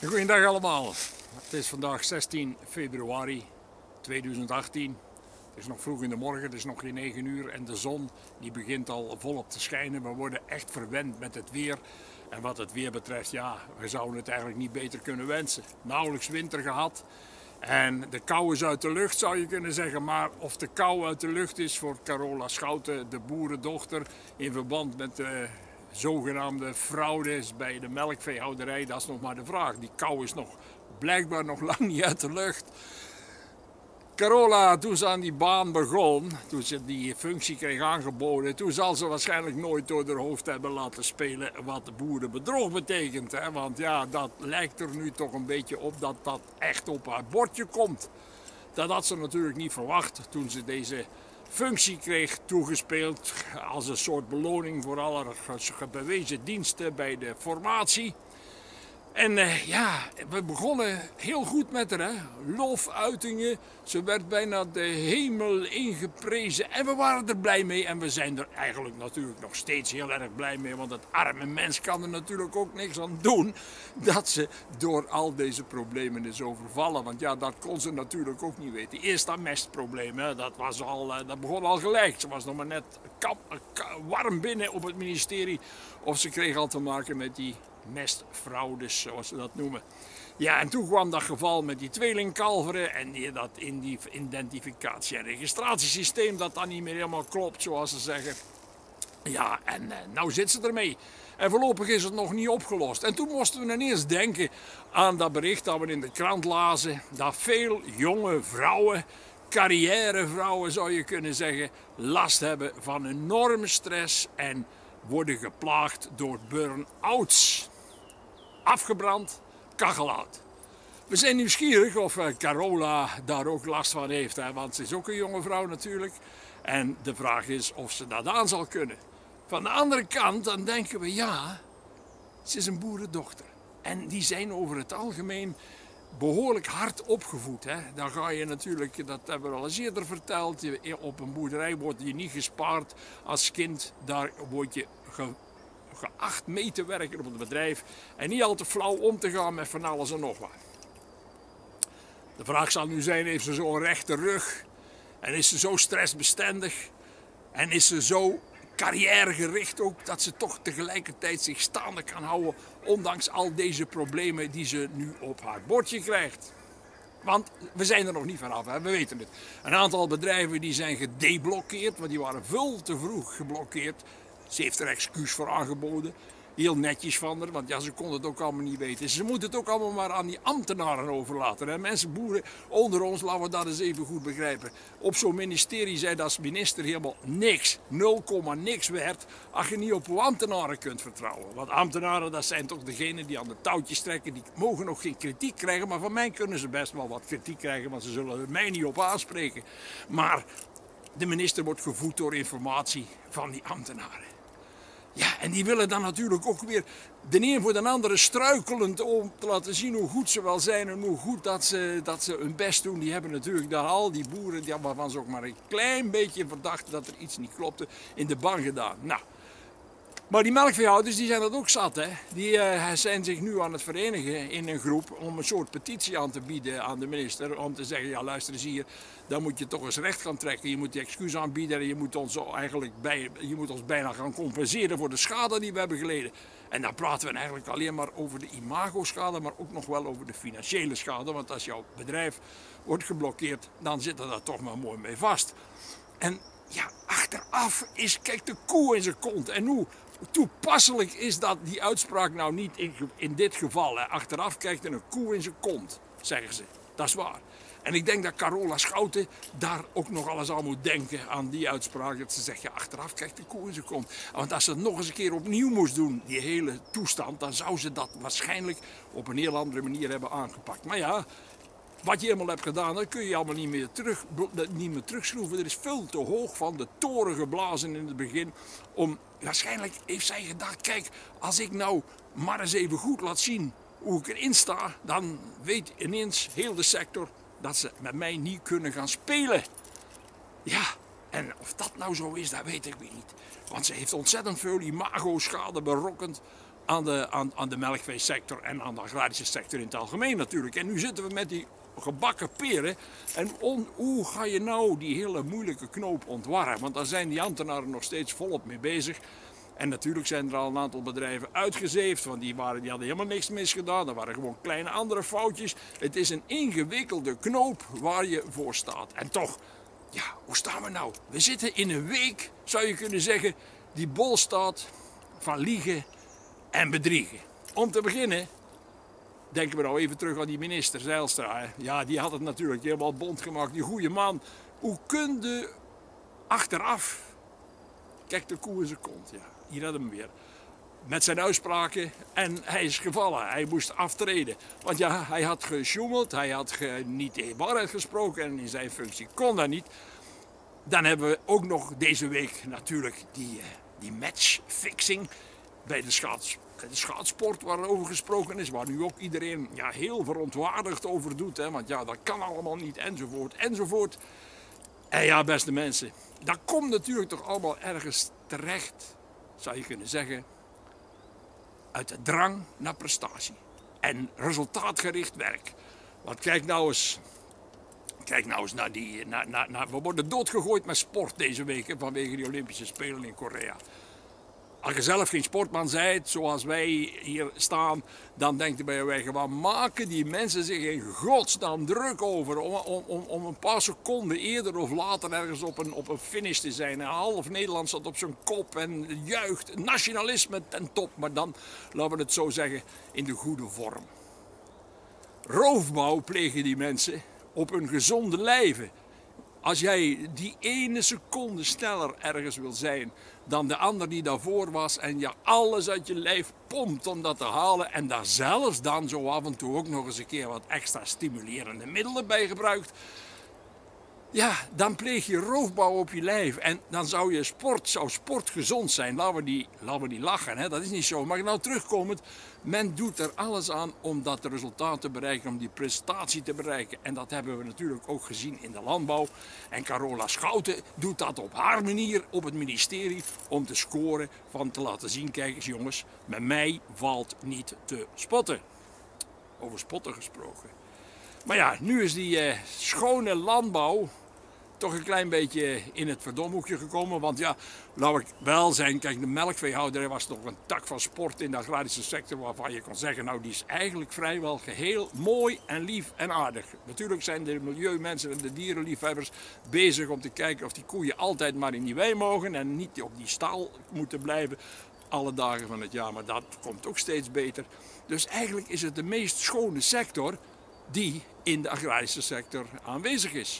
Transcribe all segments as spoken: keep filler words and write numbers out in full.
Goedendag allemaal. Het is vandaag zestien februari tweeduizend achttien. Het is nog vroeg in de morgen, het is nog geen negen uur en de zon die begint al volop te schijnen. We worden echt verwend met het weer. En wat het weer betreft, ja, we zouden het eigenlijk niet beter kunnen wensen. Nauwelijks winter gehad. En de kou is uit de lucht, zou je kunnen zeggen. Maar of de kou uit de lucht is voor Carola Schouten, de boerendochter, in verband met de zogenaamde fraude bij de melkveehouderij, dat is nog maar de vraag. Die kou is nog blijkbaar nog lang niet uit de lucht. Carola, toen ze aan die baan begon, toen ze die functie kreeg aangeboden, toen zal ze waarschijnlijk nooit door haar hoofd hebben laten spelen wat de boerenbedrog betekent. Hè? Want ja, dat lijkt er nu toch een beetje op dat dat echt op haar bordje komt. Dat had ze natuurlijk niet verwacht toen ze deze functie kreeg toegespeeld als een soort beloning voor alle bewezen diensten bij de formatie. En uh, ja, we begonnen heel goed met haar, hè? Lofuitingen. Ze werd bijna de hemel ingeprezen en we waren er blij mee. En we zijn er eigenlijk natuurlijk nog steeds heel erg blij mee, want het arme mens kan er natuurlijk ook niks aan doen dat ze door al deze problemen is overvallen. Want ja, dat kon ze natuurlijk ook niet weten. Eerst dat mestprobleem, hè? Dat, was al, uh, dat begon al gelijk. Ze was nog maar net kap, warm binnen op het ministerie of ze kreeg al te maken met die mestfraudes, zoals ze dat noemen. Ja, en toen kwam dat geval met die tweelingkalveren en die, dat in die identificatie- en registratiesysteem dat dan niet meer helemaal klopt, zoals ze zeggen. Ja, en eh, nou zit ze ermee. En voorlopig is het nog niet opgelost. En toen moesten we ineens denken aan dat bericht dat we in de krant lazen, dat veel jonge vrouwen, carrièrevrouwen zou je kunnen zeggen, last hebben van enorme stress en worden geplaagd door burn-outs. Afgebrand, kacheloud. We zijn nieuwsgierig of Carola daar ook last van heeft, hè? Want ze is ook een jonge vrouw natuurlijk. En de vraag is of ze dat aan zal kunnen. Van de andere kant, dan denken we, ja, ze is een boerendochter. En die zijn over het algemeen behoorlijk hard opgevoed. Hè? Dan ga je natuurlijk, dat hebben we al eens eerder verteld, op een boerderij word je niet gespaard als kind. Daar word je ge, geacht mee te werken op het bedrijf en niet al te flauw om te gaan met van alles en nog wat. De vraag zal nu zijn, heeft ze zo'n rechte rug en is ze zo stressbestendig en is ze zo carrièregericht ook, dat ze toch tegelijkertijd zich staande kan houden, ondanks al deze problemen die ze nu op haar bordje krijgt. Want we zijn er nog niet vanaf, hè? We weten het. Een aantal bedrijven die zijn gedeblokkeerd, want die waren veel te vroeg geblokkeerd. Ze heeft er excuus voor aangeboden. Heel netjes van haar, want ja, ze kon het ook allemaal niet weten. Ze moeten het ook allemaal maar aan die ambtenaren overlaten. Hè? Mensen, boeren onder ons, laten we dat eens even goed begrijpen. Op zo'n ministerie zei dat als minister helemaal niks, nul komma niks werd, als je niet op uw ambtenaren kunt vertrouwen. Want ambtenaren, dat zijn toch degenen die aan de touwtjes trekken, die mogen nog geen kritiek krijgen, maar van mij kunnen ze best wel wat kritiek krijgen, want ze zullen er mij niet op aanspreken. Maar de minister wordt gevoed door informatie van die ambtenaren. Ja, en die willen dan natuurlijk ook weer de een voor de andere struikelend om te laten zien hoe goed ze wel zijn en hoe goed dat ze, dat ze hun best doen. Die hebben natuurlijk dan al die boeren, die, waarvan ze ook maar een klein beetje verdachten dat er iets niet klopte, in de ban gedaan. Nou, maar die melkveehouders die zijn dat ook zat, hè. Die uh, zijn zich nu aan het verenigen in een groep om een soort petitie aan te bieden aan de minister. Om te zeggen, ja luister eens hier, dan moet je toch eens recht gaan trekken. Je moet die excuus aanbieden en je moet ons, eigenlijk bij, je moet ons bijna gaan compenseren voor de schade die we hebben geleden. En dan praten we eigenlijk alleen maar over de imago-schade, maar ook nog wel over de financiële schade. Want als jouw bedrijf wordt geblokkeerd, dan zit er daar toch maar mooi mee vast. En ja, achteraf is, kijk, de koe in zijn kont. En hoe toepasselijk is dat, die uitspraak nou niet in, in dit geval. Hè? Achteraf kijkt er een koe in zijn kont, zeggen ze. Dat is waar. En ik denk dat Carola Schouten daar ook nog alles aan moet denken, aan die uitspraak. Dat ze zegt, ja, achteraf kijkt de koe in zijn kont. Want als ze het nog eens een keer opnieuw moest doen, die hele toestand, dan zou ze dat waarschijnlijk op een heel andere manier hebben aangepakt. Maar ja, wat je helemaal hebt gedaan, dat kun je allemaal niet meer, terug, niet meer terugschroeven. Er is veel te hoog van de toren geblazen in het begin. Om, waarschijnlijk heeft zij gedacht, kijk, als ik nou maar eens even goed laat zien hoe ik erin sta, dan weet ineens heel de sector dat ze met mij niet kunnen gaan spelen. Ja, en of dat nou zo is, dat weet ik weer niet. Want ze heeft ontzettend veel imago-schade berokkend aan de, aan, aan de melkveesector en aan de agrarische sector in het algemeen natuurlijk. En nu zitten we met die gebakken peren. En on, hoe ga je nou die hele moeilijke knoop ontwarren? Want daar zijn die ambtenaren nog steeds volop mee bezig. En natuurlijk zijn er al een aantal bedrijven uitgezeefd, want die, waren, die hadden helemaal niks misgedaan. Dat waren gewoon kleine andere foutjes. Het is een ingewikkelde knoop waar je voor staat. En toch, ja, hoe staan we nou? We zitten in een week, zou je kunnen zeggen, die bol staat van liegen en bedriegen. Om te beginnen denken we nou even terug aan die minister Zijlstra. Hè? Ja, die had het natuurlijk helemaal bond gemaakt, die goede man. Hoe kun je achteraf... Kijk, de koe in zijn kont, ja. Hier hadden we hem weer. Met zijn uitspraken en hij is gevallen. Hij moest aftreden. Want ja, hij had gesjoemeld, hij had ge, niet de waarheid gesproken en in zijn functie kon dat niet. Dan hebben we ook nog deze week natuurlijk die, die matchfixing bij de, schaats, de schaatsport waarover gesproken is. Waar nu ook iedereen ja, heel verontwaardigd over doet. Hè, want ja, dat kan allemaal niet enzovoort enzovoort. En ja, beste mensen, dat komt natuurlijk toch allemaal ergens terecht, zou je kunnen zeggen, uit de drang naar prestatie en resultaatgericht werk. Want kijk nou eens, kijk nou eens naar die, naar, naar, naar, we worden doodgegooid met sport deze week hè, vanwege die Olympische Spelen in Korea. Als je zelf geen sportman bent, zoals wij hier staan, dan denk je bij je, wat maken die mensen zich in godsnaam druk over om, om, om een paar seconden eerder of later ergens op een, op een finish te zijn. En half Nederland staat op zijn kop en juicht, nationalisme ten top, maar dan, laten we het zo zeggen, in de goede vorm. Roofbouw plegen die mensen op hun gezonde lijven. Als jij die ene seconde sneller ergens wil zijn dan de ander die daarvoor was en je alles uit je lijf pompt om dat te halen en daar zelfs dan zo af en toe ook nog eens een keer wat extra stimulerende middelen bij gebruikt, ja, dan pleeg je roofbouw op je lijf en dan zou je sport, zou sport gezond zijn. Laten we die, laten we die lachen, hè? Dat is niet zo. Maar nou terugkomend, men doet er alles aan om dat resultaat te bereiken, om die prestatie te bereiken. En dat hebben we natuurlijk ook gezien in de landbouw. En Carola Schouten doet dat op haar manier op het ministerie om te scoren, van te laten zien, kijk eens jongens, met mij valt niet te spotten. Over spotten gesproken. Maar ja, nu is die uh, schone landbouw toch een klein beetje in het verdomhoekje gekomen. Want ja, laat ik wel zijn, kijk, de melkveehouderij was nog een tak van sport in de agrarische sector waarvan je kon zeggen, nou die is eigenlijk vrijwel geheel mooi en lief en aardig. Natuurlijk zijn de milieumensen en de dierenliefhebbers bezig om te kijken of die koeien altijd maar in die wei mogen en niet op die stal moeten blijven alle dagen van het jaar. Maar dat komt ook steeds beter. Dus eigenlijk is het de meest schone sector die in de agrarische sector aanwezig is.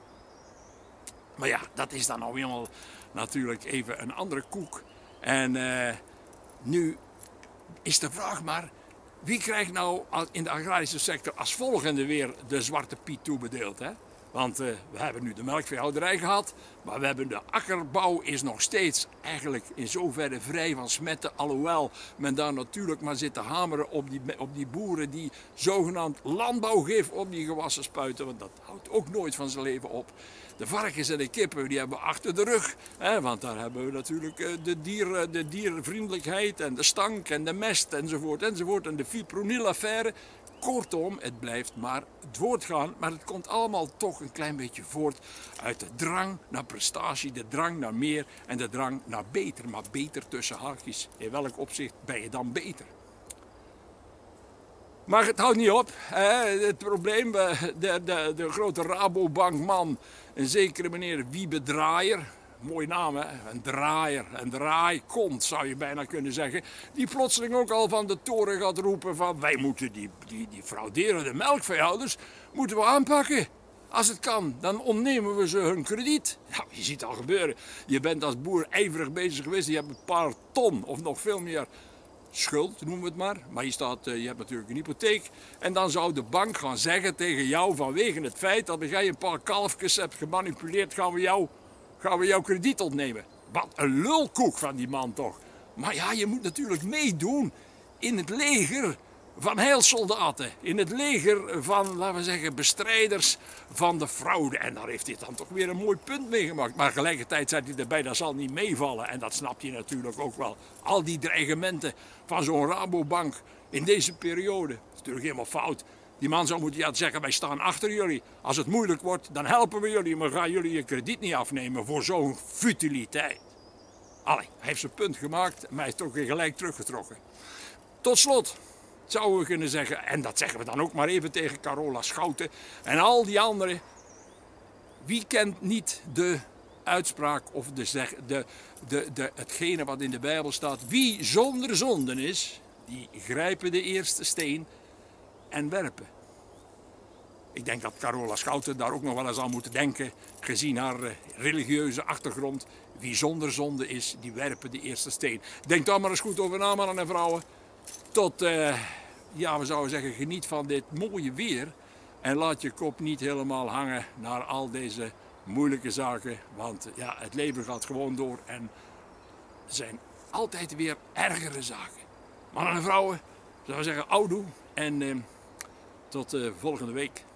Maar ja, dat is dan nou helemaal natuurlijk even een andere koek. En uh, nu is de vraag maar, wie krijgt nou in de agrarische sector als volgende weer de zwarte piet toebedeeld, hè? Want uh, we hebben nu de melkveehouderij gehad, maar we hebben de akkerbouw is nog steeds eigenlijk in zoverre vrij van smetten. Alhoewel men daar natuurlijk maar zit te hameren op die, op die boeren die zogenaamd landbouwgif op die gewassen spuiten. Want dat houdt ook nooit van zijn leven op. De varkens en de kippen die hebben we achter de rug. Hè, want daar hebben we natuurlijk uh, de, dier, de dierenvriendelijkheid en de stank en de mest enzovoort enzovoort. En de fipronil-affaire. Kortom, het blijft maar voortgaan, maar het komt allemaal toch een klein beetje voort uit de drang naar prestatie, de drang naar meer en de drang naar beter. Maar beter tussen haakjes. In welk opzicht ben je dan beter? Maar het houdt niet op. Hè. Het probleem, de, de, de grote Rabobankman, een zekere meneer Wiebe Draaier, mooie naam hè, een draaier, een draaikont zou je bijna kunnen zeggen, die plotseling ook al van de toren gaat roepen van wij moeten die, die, die frauderende melkveehouders moeten we aanpakken. Als het kan, dan ontnemen we ze hun krediet. Nou, je ziet het al gebeuren. Je bent als boer ijverig bezig geweest, je hebt een paar ton of nog veel meer schuld, noemen we het maar. Maar je, staat, je hebt natuurlijk een hypotheek. En dan zou de bank gaan zeggen tegen jou vanwege het feit dat jij een paar kalfjes hebt gemanipuleerd, gaan we jou... gaan we jouw krediet ontnemen. Wat een lulkoek van die man toch. Maar ja, je moet natuurlijk meedoen in het leger van heilsoldaten in het leger van, laten we zeggen, bestrijders van de fraude. En daar heeft hij dan toch weer een mooi punt mee gemaakt. Maar tegelijkertijd zei hij erbij, dat zal niet meevallen. En dat snap je natuurlijk ook wel. Al die dreigementen van zo'n Rabobank in deze periode, dat is natuurlijk helemaal fout. Die man zou moeten ja, zeggen, wij staan achter jullie. Als het moeilijk wordt, dan helpen we jullie, maar gaan jullie je krediet niet afnemen voor zo'n futiliteit. Allee, hij heeft zijn punt gemaakt, maar hij is toch weer gelijk teruggetrokken. Tot slot zouden we kunnen zeggen, en dat zeggen we dan ook maar even tegen Carola Schouten en al die anderen. Wie kent niet de uitspraak of de, zeg, de, de, de, hetgene wat in de Bijbel staat. Wie zonder zonden is, die grijpen de eerste steen en werpen. Ik denk dat Carola Schouten daar ook nog wel eens aan moet denken, gezien haar religieuze achtergrond. Wie zonder zonde is, die werpen de eerste steen. Denk daar maar eens goed over na, mannen en vrouwen. Tot, uh, ja, we zouden zeggen, geniet van dit mooie weer. En laat je kop niet helemaal hangen naar al deze moeilijke zaken. Want ja, het leven gaat gewoon door en er zijn altijd weer ergere zaken. Mannen en vrouwen, zouden we zeggen, oudoe en uh, tot uh, volgende week.